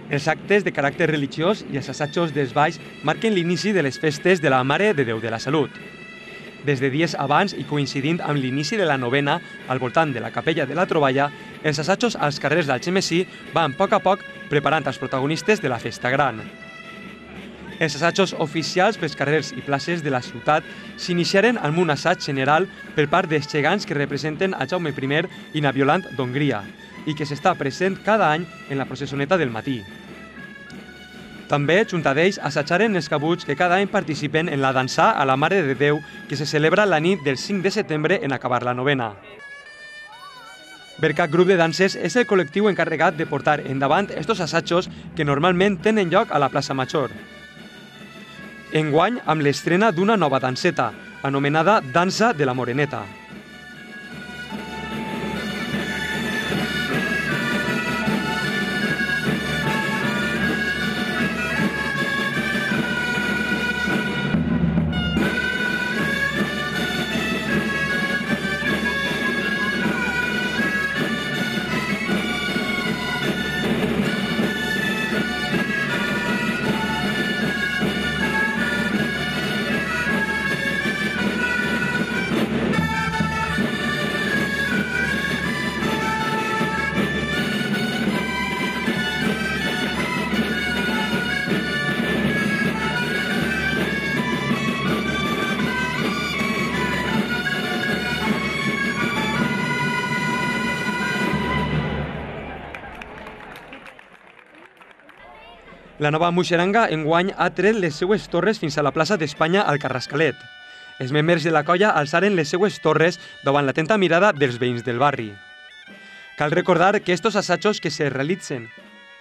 Els actes de caràcter religiós i els assajos dels balls marquen l'inici de les festes de la Mare de Déu de la Salut. Des de dies abans i coincidint amb l'inici de la novena al voltant de la capella de la Troballa, els assajos als carrers d'Algemesí van a poc preparant els protagonistes de la festa gran. Els assajos oficials pels carrers i places de la ciutat s'iniciaren amb un assaig general per part dels gegants que representen a Jaume I i na Violant d'Hongria i que s'està present cada any en la processoneta del matí. També, junt a d'ells, assajaren els cabuts que cada any participen en la dansà a la Mare de Déu que se celebra la nit del 5 de setembre en acabar la novena. Bercat Grup de Danses és el col·lectiu encarregat de portar endavant estos assajos que normalment tenen lloc a la plaça Major. Enguany amb l'estrena d'una nova danseta, anomenada Dansa de la Moreneta. La nova Muixeranga enguany ha tret les seues torres fins a la plaça d'Espanya al Carrascalet. Els membres de la colla alçaren les seues torres davant l'atenta mirada dels veïns del barri. Cal recordar que estos assajos que es realitzen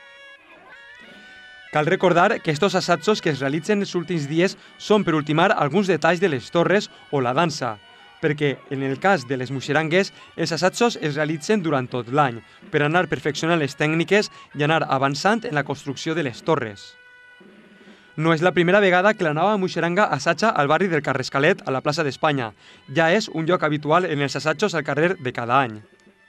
els últims dies són per ultimar alguns detalls de les torres o la dansa, perquè en el cas de les muixerangues els assajos es realitzen durant tot l'any per anar perfeccionant les tècniques i anar avançant en la construcció de les torres. No és la primera vegada que la nova muixeranga assaja al barri del Carrascalet a la plaça d'Espanya. Ja és un lloc habitual en els assajos al carrer de cada any.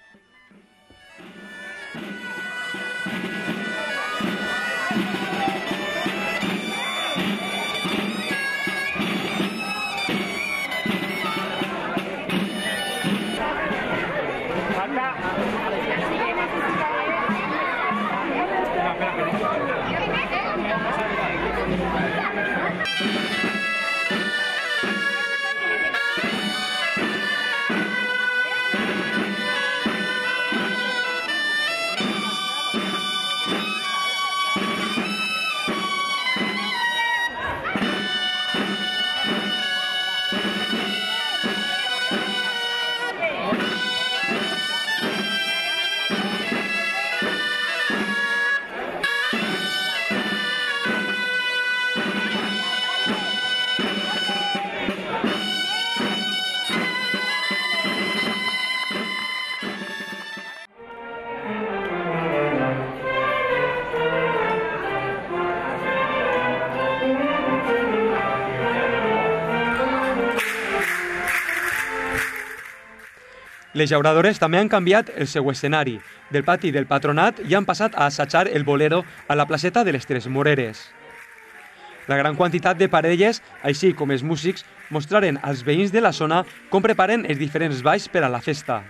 Les llauradores també han canviat el seu escenari. Del pati del Patronat i han passat a assajar el bolero a la placeta de les Tres Moreres. La gran quantitat de parelles, així com els músics, mostraren als veïns de la zona com preparen els diferents balls per a la festa.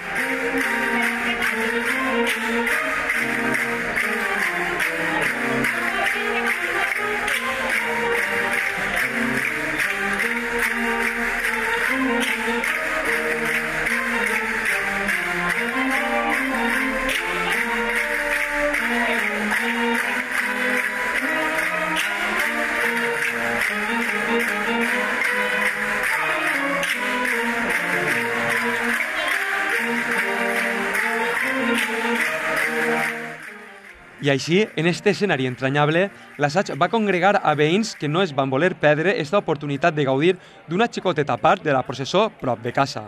I així, en aquest escenari entranyable, l'assaig va congregar a veïns que no es van voler perdre aquesta oportunitat de gaudir d'una xicoteta part de la processó prop de casa.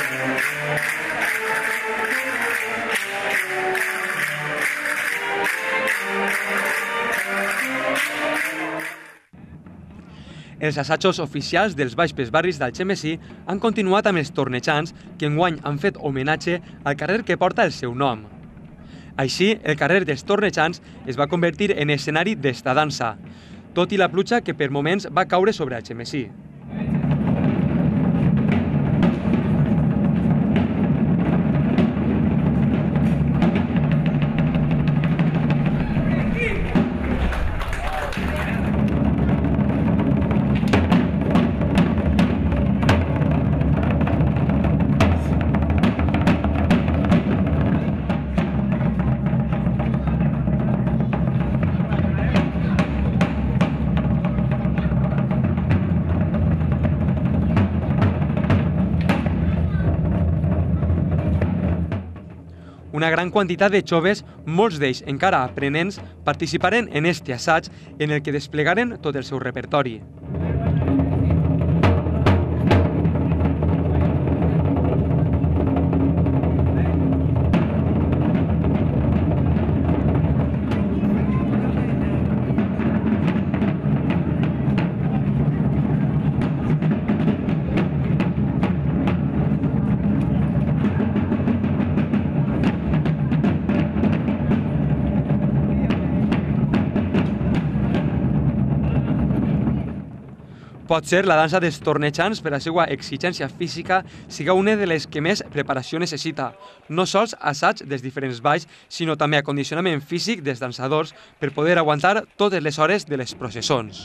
Els assajos oficials dels Vespres Barris d'Algemesí han continuat amb els tornejants que enguany han fet homenatge al carrer que porta el seu nom. Així, el carrer dels tornejants es va convertir en escenari d'esta dansa, tot i la pluja que per moments va caure sobre Algemesí. Una gran quantitat de joves, molts d'ells encara aprenents, participaren en este assaig en el que desplegaren tot el seu repertori. Potser la dansa dels tornejants, per la seva exigència física, siga una de les que més preparació necessita, no sols assaig dels diferents balls, sinó també acondicionament físic dels dansadors per poder aguantar totes les hores de les processons.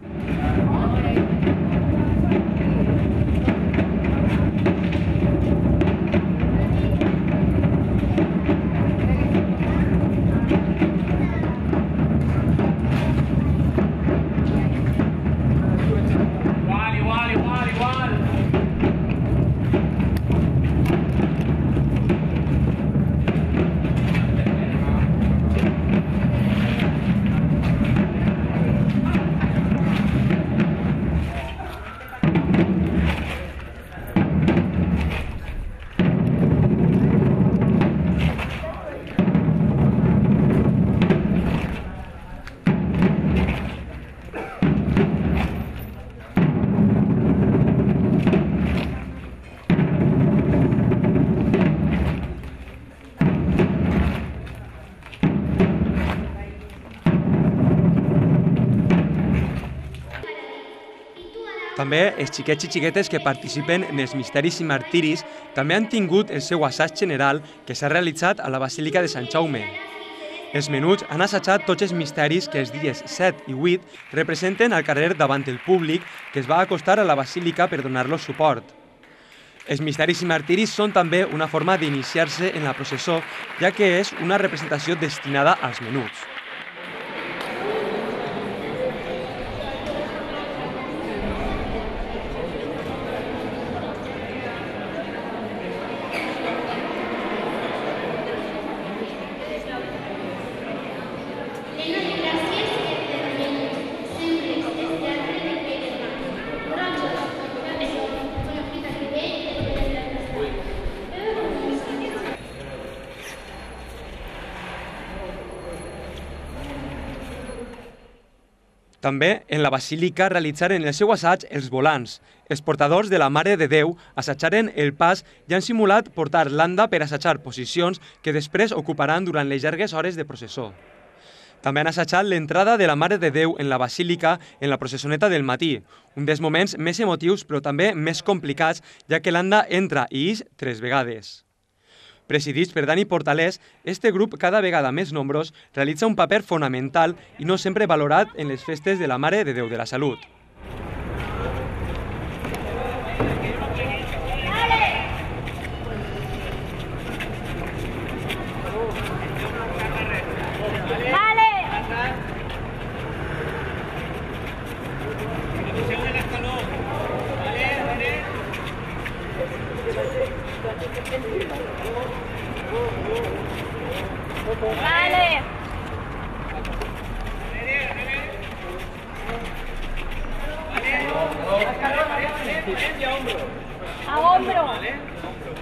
També els xiquets i xiquetes que participen en els misteris i martiris també han tingut el seu assaig general que s'ha realitzat a la Basílica de Sant Jaume. Els menuts han assajat tots els misteris que els dies 7 i 8 representen al carrer davant el públic que es va acostar a la Basílica per donar-los suport. Els misteris i martiris són també una forma d'iniciar-se en la processó, ja que és una representació destinada als menuts. També en la Basílica realitzaren el seu assaig els volants. Els portadors de la Mare de Déu assajaren el pas i han simulat portar l'anda per assajar posicions que després ocuparan durant les llargues hores de processó. També han assajat l'entrada de la Mare de Déu en la Basílica en la processoneta del matí, un dels moments més emotius però també més complicats, ja que l'anda entra i ix 3 vegades. Presidits per Dani Portalés, este grup, cada vegada més nombrós, realitza un paper fonamental i no sempre valorat en les festes de la Mare de Déu de la Salut. Vale. A hombro.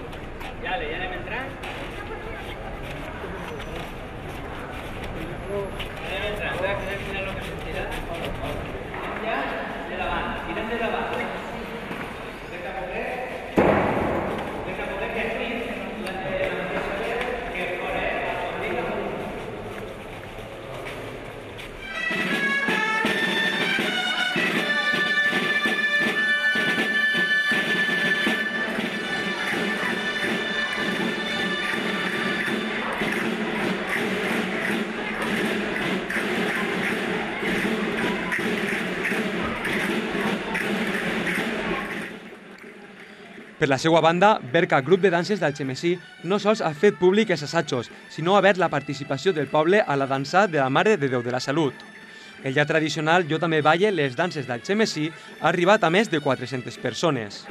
Per la seva banda, Berca Grup de Danses d'Algemesí no sols ha fet públic els assajos, sinó ha obert la participació del poble a la dansa de la Mare de Déu de la Salut. El ja tradicional Jo també balle les danses d'Algemesí ha arribat a més de 400 persones.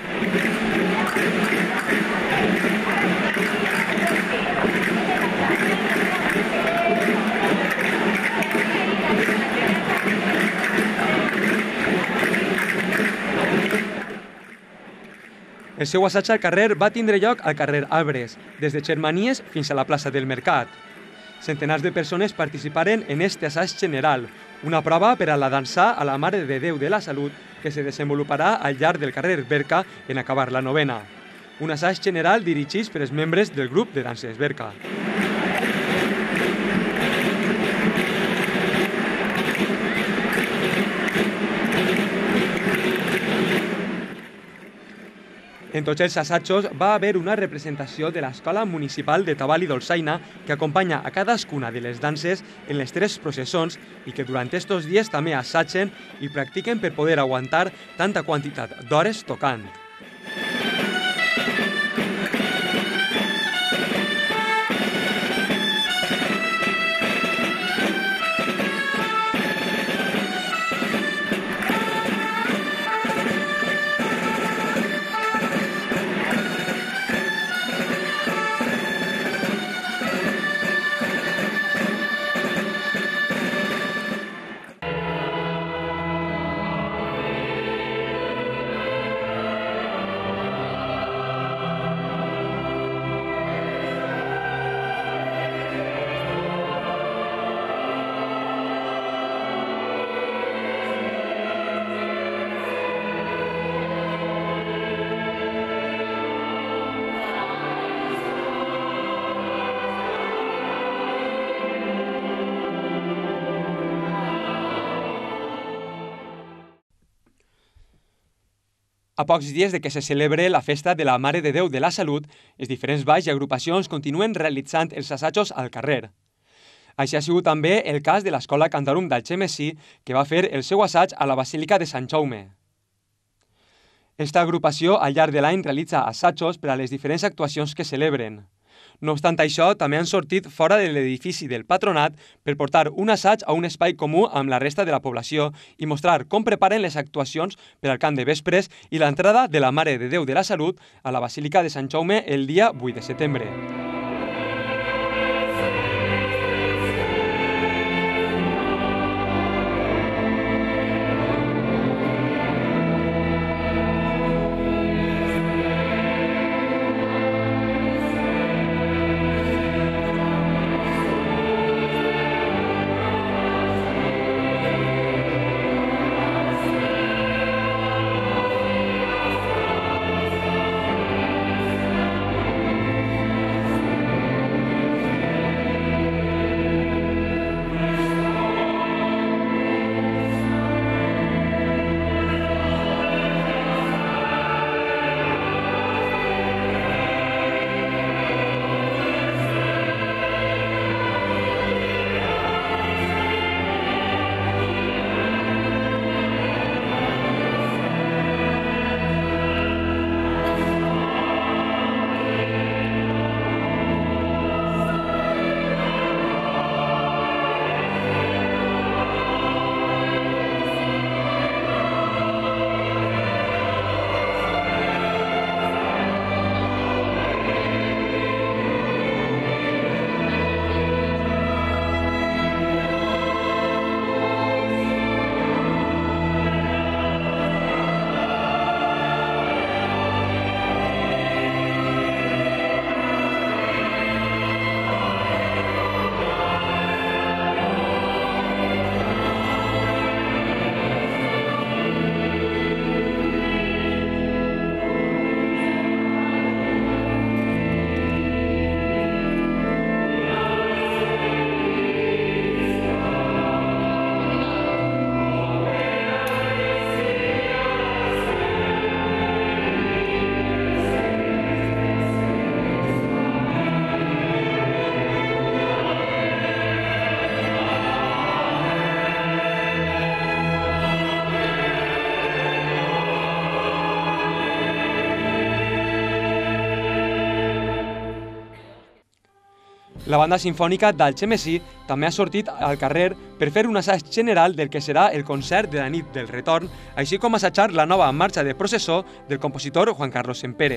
El seu assaig al carrer va tindre lloc al carrer Arbres, des de Xermanies fins a la plaça del Mercat. Centenars de persones participaren en este assaig general, una prova per a la dansa a la Mare de Déu de la Salut que se desenvoluparà al llarg del carrer Berca en acabar la novena. Un assaig general dirigit per els membres del grup de danses Berca. En tots els assajos va haver una representació de l'Escola Municipal de Tabal i Dolçaina que acompanya a cadascuna de les danses en les 3 processons i que durant estos dies també assagen i practiquen per poder aguantar tanta quantitat d'hores tocant. A pocs dies de que se celebre la festa de la Mare de Déu de la Salut, els diferents balls i agrupacions continuen realitzant els assajos al carrer. Així ha sigut també el cas de l'Escola Cantarum d'Algemesí, que va fer el seu assaig a la Basílica de Sant Jaume. Esta agrupació al llarg de l'any realitza assajos per a les diferents actuacions que celebren. No obstant això, també han sortit fora de l'edifici del Patronat per portar un assaig a un espai comú amb la resta de la població i mostrar com preparen les actuacions per al cant de vespres i l'entrada de la Mare de Déu de la Salut a la Basílica de Sant Jaume el dia 8 de setembre. La banda sinfònica d'Algemesí també ha sortit al carrer per fer un assaig general del que serà el concert de la nit del retorn, així com assajar la nova marxa de processó del compositor Juan Carlos Sempere.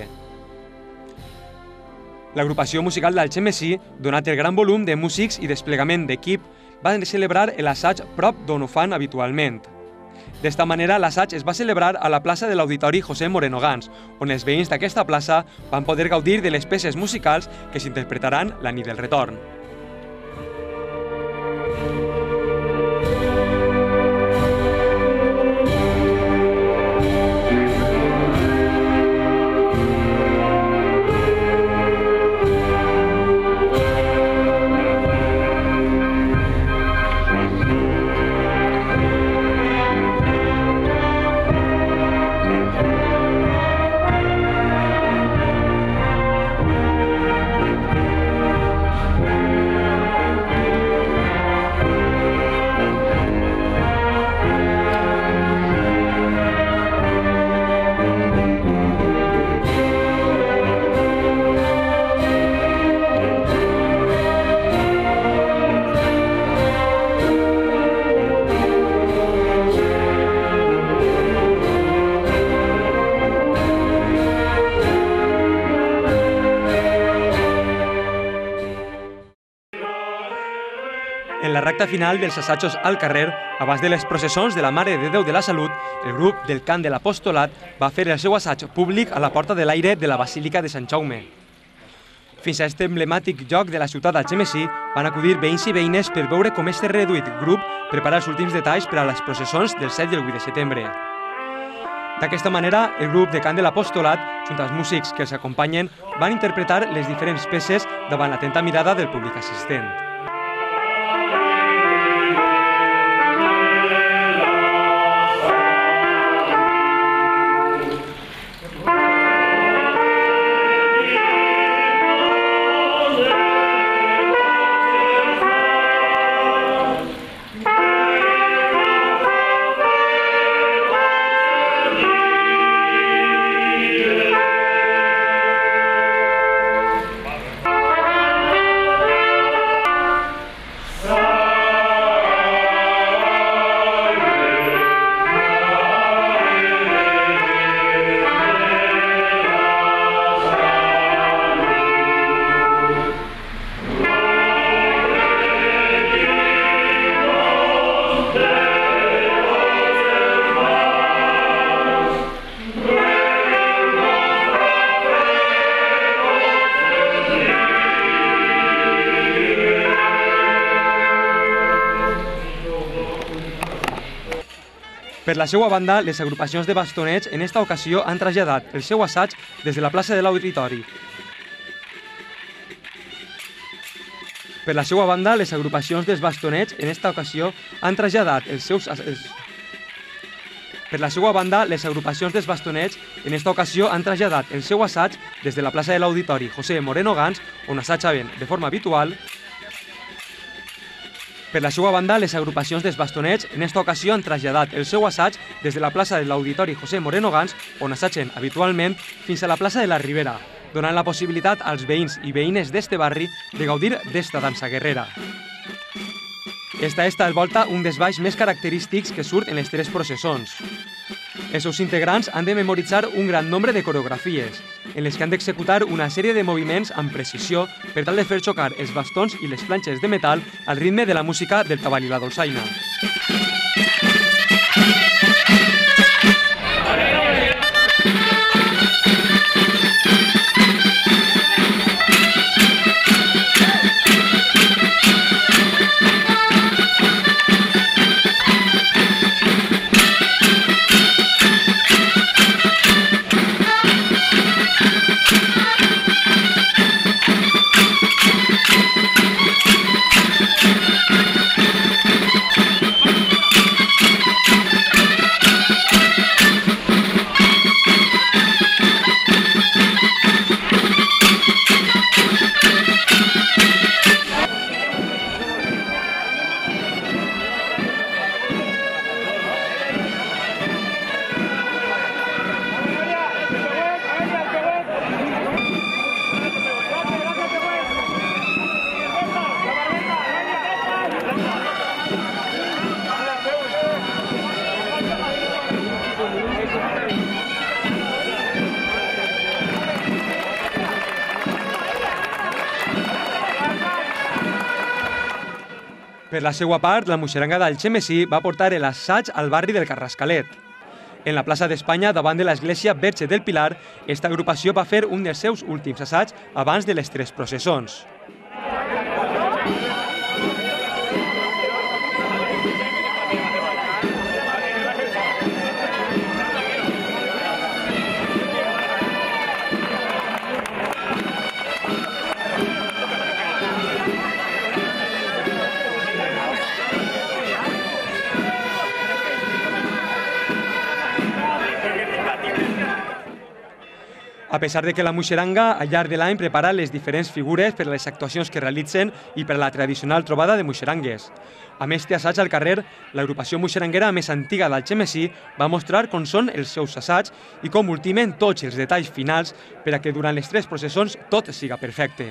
L'agrupació musical d'Algemesí, donat el gran volum de músics i desplegament d'equip, va celebrar l'assaig prop d'on ho fan habitualment. D'esta manera, l'assaig es va celebrar a la plaça de l'Auditori José Moreno Gans, on els veïns d'aquesta plaça van poder gaudir de les peces musicals que s'interpretaran la nit del retorn. En la recta final dels assajos al carrer, abans de les processons de la Mare de Déu de la Salut, el grup del Cant de l'Apostolat va fer el seu assaig públic a la Porta de l'Aire de la Basílica de Sant Jaume. Fins a aquest emblemàtic lloc de la ciutat d'Algemesí van acudir veïns i veïnes per veure com este reduït grup prepara els últims detalls per a les processons del 7 i el 8 de setembre. D'aquesta manera, el grup de Cant de l'Apostolat, junt als músics que els acompanyen, van interpretar les diferents peces davant l'atenta mirada del públic assistent. Per la seva banda, les agrupacions de bastonets en esta ocasió han traslladat el seu assaig des de la plaça de l'Auditori. Per la seva banda, les agrupacions dels bastonets en esta ocasió han traslladat els seus... Per la seva banda, les agrupacions dels bastonets en esta ocasió han traslladat el seu assaig des de la plaça de l'Auditori José Moreno Gans, on assajaven de forma habitual. Per la seva banda, les agrupacions dels bastonets en esta ocasió han traslladat el seu assaig des de la plaça de l'Auditori José Moreno Gans, on assagen habitualment, fins a la plaça de la Ribera, donant la possibilitat als veïns i veïnes d'este barri de gaudir d'esta dansa guerrera. Esta és, tal volta, un dels balls més característics que surt en les tres processons. Els seus integrants han de memoritzar un gran nombre de coreografies, en les que han d'executar una sèrie de moviments amb precisió per tal de fer xocar els bastons i les planxes de metal al ritme de la música del tabal i la dolçaina. Per la seva part, la Muixeranga d'Algemesí va portar l'assaig al barri del Carrascalet. En la plaça d'Espanya, davant de l'església Verge del Pilar, esta agrupació va fer un dels seus últims assaigs abans de les 3 processons. A pesar de que la Muixeranga al llarg de l'any prepara les diferents figures per a les actuacions que realitzen i per a la tradicional trobada de muixerangues. Amb este assaig al carrer, l'agrupació muixeranguera més antiga d'Algemesí va mostrar com són els seus assaigs i com ultimen tots els detalls finals per a que durant les 3 processons tot siga perfecte.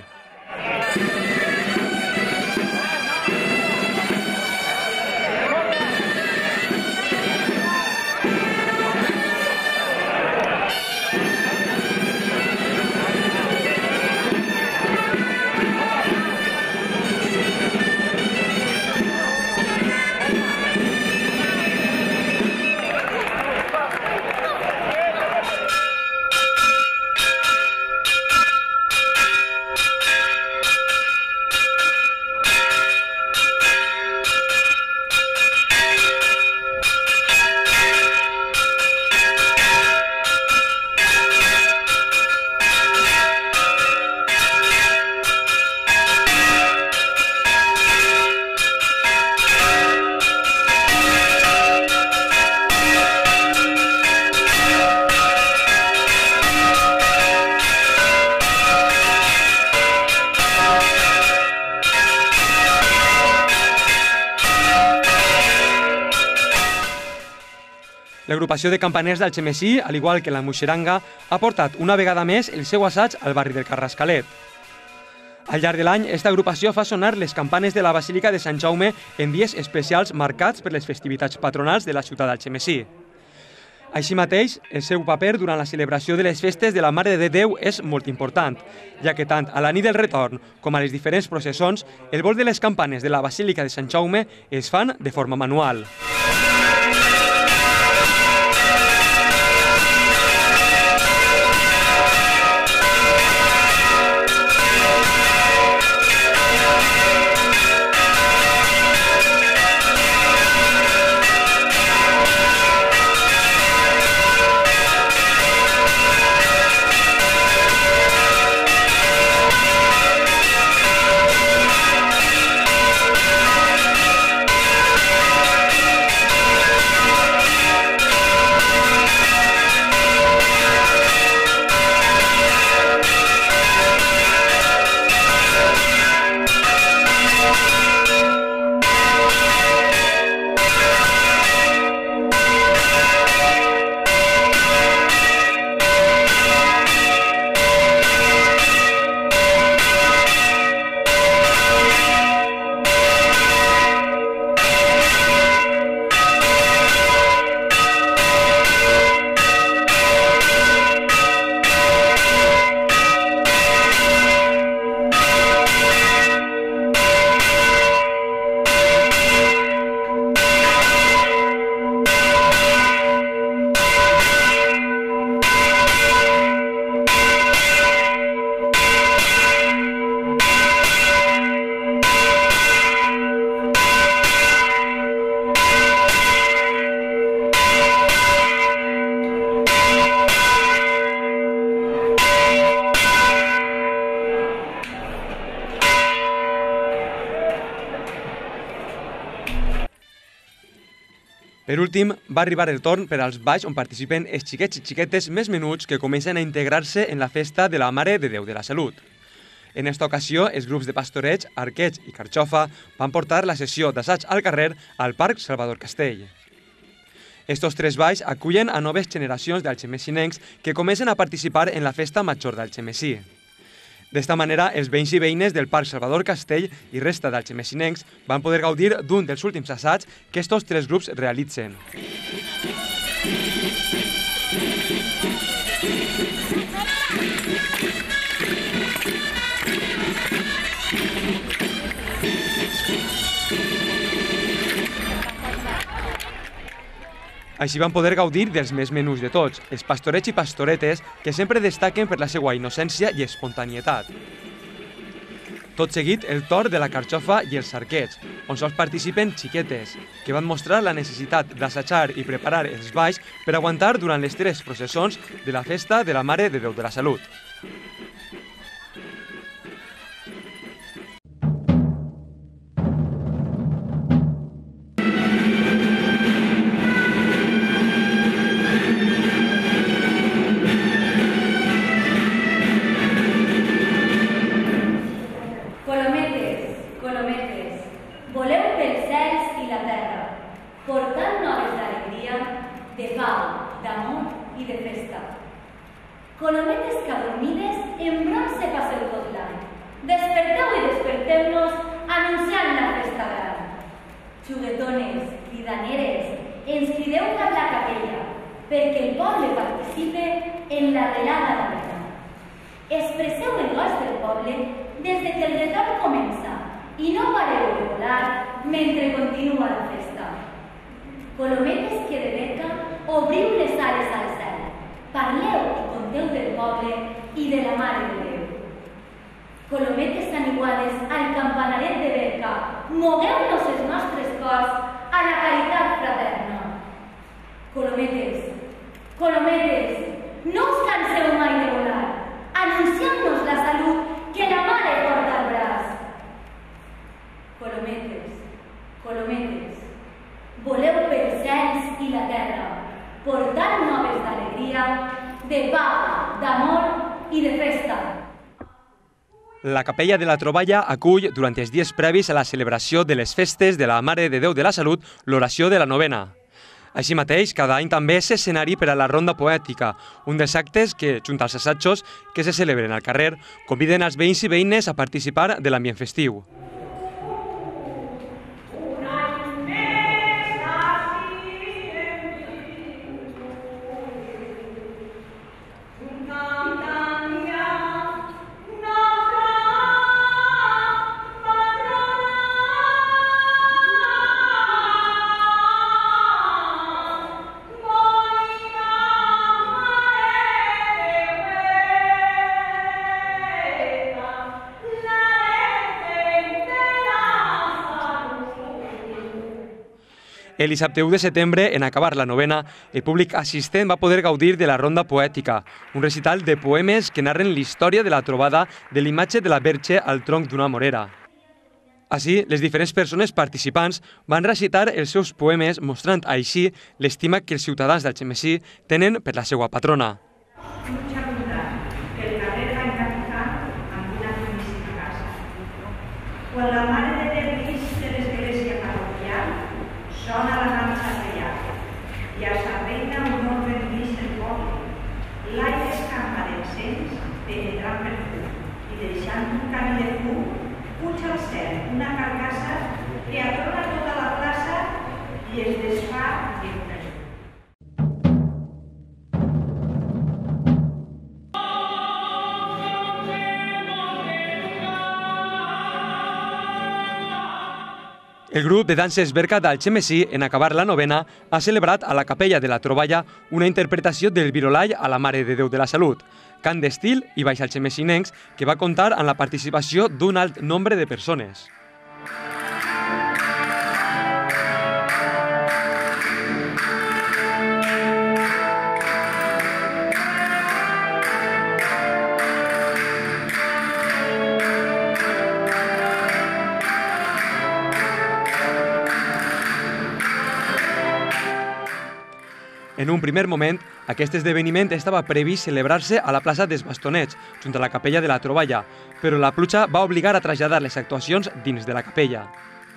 L'agrupació de campaners d'Algemesí, al igual que la Muixeranga, ha portat una vegada més el seu assaig al barri del Carrascalet. Al llarg de l'any, esta agrupació fa sonar les campanes de la Basílica de Sant Jaume en dies especials marcats per les festivitats patronals de la ciutat d'Algemesí. Així mateix, el seu paper durant la celebració de les festes de la Mare de Déu és molt important, ja que tant a la nit del retorn com a les diferents processons, el vol de les campanes de la Basílica de Sant Jaume es fan de forma manual. Per últim, va arribar el torn per als balls on participen els xiquets i xiquetes més menuts que comencen a integrar-se en la festa de la Mare de Déu de la Salut. En esta ocasió, els grups de pastoreig, arqueig i carxofa van portar la sessió d'assaig al carrer al Parc Salvador Castell. Estos 3 balls acullen a noves generacions d'algemesinencs que comencen a participar en la festa major d'Algemesí. D'esta manera, els veïns i veïnes del Parc Salvador Castell i resta d'algemesinencs van poder gaudir d'un dels últims assaigs que estos 3 grups realitzen. Així van poder gaudir dels més menús de tots, els pastorets i pastoretes, que sempre destaquen per la seva innocència i espontanietat. Tot seguit, el torn de la carxofa i els arquets, on sols participen xiquetes, que van mostrar la necessitat d'assajar i preparar els balls per aguantar durant les 3 processons de la festa de la Mare de Déu de la Salut. Voleu pels cels i la terra, portant noves d'alegria, de pau, d'amor i de festa. Colometes que adormides en bronze passeu tot l'any. Desperteu i desperteu-nos anunciant la festa gran. Juguetones, cridaneres, ens crideu cap la capella, perquè el poble participe en la relada d'Avena. Expresseu el goig del poble des que el retorn comença, i no pareu de volar mentre continua la festa. Colometes que de beca obriu les ales al cel, parleu i conteu del poble i de la Mare de Déu. Colometes aniguades al campanaret de beca, mogueu-nos els nostres cors a la caritat fraterna. Colometes, colometes, no us canseu mai de volar, anunciant-nos la salut que la Mare porta al braç. Colometes, colometes, voleu pels cels i la terra, portant noves d'alegria, de pau, d'amor i de festa. La Capella de la Troballa acull, durant els dies previs a la celebració de les festes de la Mare de Déu de la Salut, l'oració de la novena. Així mateix, cada any també és escenari per a la ronda poètica, un dels actes que, junt als assajos que se celebren al carrer, conviden els veïns i veïnes a participar de l'ambient festiu. El dissabte 1 de setembre, en acabar la novena, el públic assistent va poder gaudir de la ronda poètica, un recital de poemes que narren la història de la trobada de l'imatge de la Verge al tronc d'una morera. Així, les diferents persones participants van recitar els seus poemes mostrant així l'estima que els ciutadans d'Algemesí tenen per la seva patrona. Quan la Mare de Déu ix de l'església parroquial, sona la dansa reial i a sa reina un ordre dins el poble. L'aire escampa d'encens penetrant per fum i deixant un camí de fum puja al cel una carcassa que atrona tota la plaça i es desfà en una llum. El grup de danses Berca d'Algemesí, en acabar la novena, ha celebrat a la Capella de la Troballa una interpretació del Virolai a la Mare de Déu de la Salut, cant d'estil i baix algemesinencs que va comptar amb la participació d'un alt nombre de persones. En un primer moment, aquest esdeveniment estava previst celebrar-se a la plaça dels Bastonets, junt a la Capella de la Troballa, però la pluja va obligar a traslladar les actuacions dins de la capella.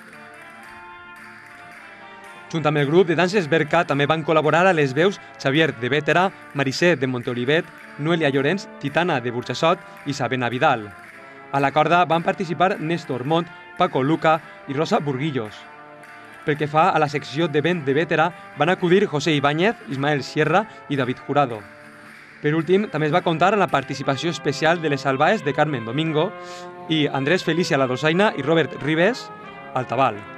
Junt amb el grup de danses Berca també van col·laborar a les veus Xavier de Bétera, Marisé de Monteolivet, Noelia Llorenç, Titana de Burjassot i Sabena Vidal. A la corda van participar Néstor Montt, Paco Luca i Rosa Burguillos. Pel que fa a la secció de vent de Bétera, van acudir José Ibáñez, Ismael Sierra i David Jurado. Per últim, també es va comptar amb la participació especial de les albaes de Carmen Domingo i Andrés Felícia La Dolçaina i Robert Ribes al tabal.